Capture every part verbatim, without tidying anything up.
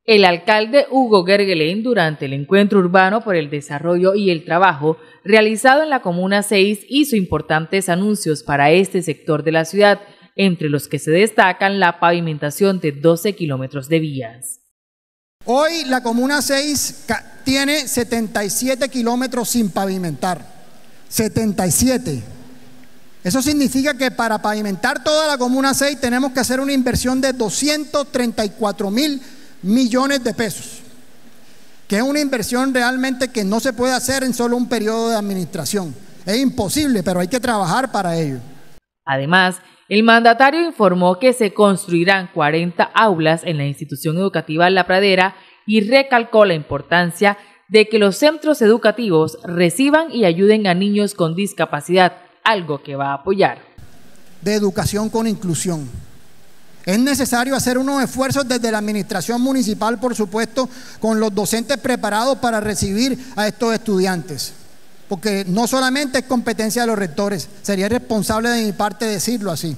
El alcalde Hugo Gergelén, durante el Encuentro Urbano por el Desarrollo y el Trabajo realizado en la Comuna seis, hizo importantes anuncios para este sector de la ciudad, entre los que se destacan la pavimentación de doce kilómetros de vías. Hoy la Comuna seis tiene setenta y siete kilómetros sin pavimentar, setenta y siete. Eso significa que para pavimentar toda la Comuna seis tenemos que hacer una inversión de doscientos treinta y cuatro mil millones de pesos, que es una inversión realmente que no se puede hacer en solo un periodo de administración. Es imposible, pero hay que trabajar para ello. Además, el mandatario informó que se construirán cuarenta aulas en la institución educativa La Pradera y recalcó la importancia de que los centros educativos reciban y ayuden a niños con discapacidad, algo que va a apoyar. De educación con inclusión. Es necesario hacer unos esfuerzos desde la administración municipal, por supuesto, con los docentes preparados para recibir a estos estudiantes. Porque no solamente es competencia de los rectores, sería irresponsable de mi parte decirlo así.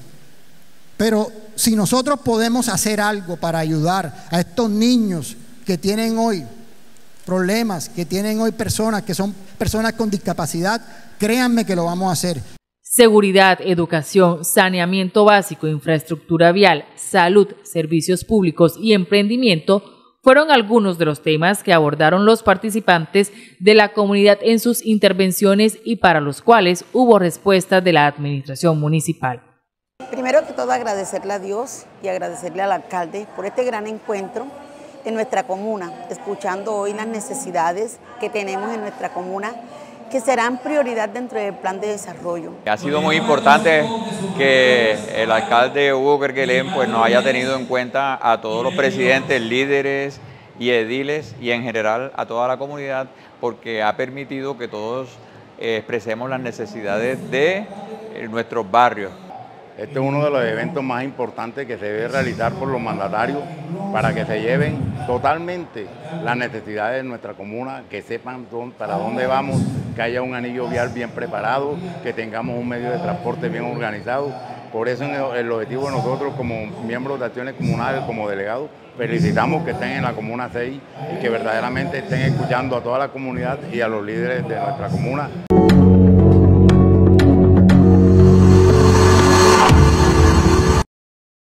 Pero si nosotros podemos hacer algo para ayudar a estos niños que tienen hoy problemas, que tienen hoy personas que son personas con discapacidad, créanme que lo vamos a hacer. Seguridad, educación, saneamiento básico, infraestructura vial, salud, servicios públicos y emprendimiento fueron algunos de los temas que abordaron los participantes de la comunidad en sus intervenciones y para los cuales hubo respuestas de la administración municipal. Primero que todo, agradecerle a Dios y agradecerle al alcalde por este gran encuentro en nuestra comuna, escuchando hoy las necesidades que tenemos en nuestra comuna, que serán prioridad dentro del plan de desarrollo. Ha sido muy importante que el alcalde Hugo Gergelén pues, nos haya tenido en cuenta a todos los presidentes, líderes y ediles y en general a toda la comunidad, porque ha permitido que todos eh, expresemos las necesidades de eh, nuestros barrios. Este es uno de los eventos más importantes que se debe realizar por los mandatarios para que se lleven totalmente las necesidades de nuestra comuna, que sepan dónde, para dónde vamos, que haya un anillo vial bien preparado, que tengamos un medio de transporte bien organizado. Por eso el objetivo de nosotros como miembros de acciones comunales, como delegados, felicitamos que estén en la Comuna seis y que verdaderamente estén escuchando a toda la comunidad y a los líderes de nuestra comuna.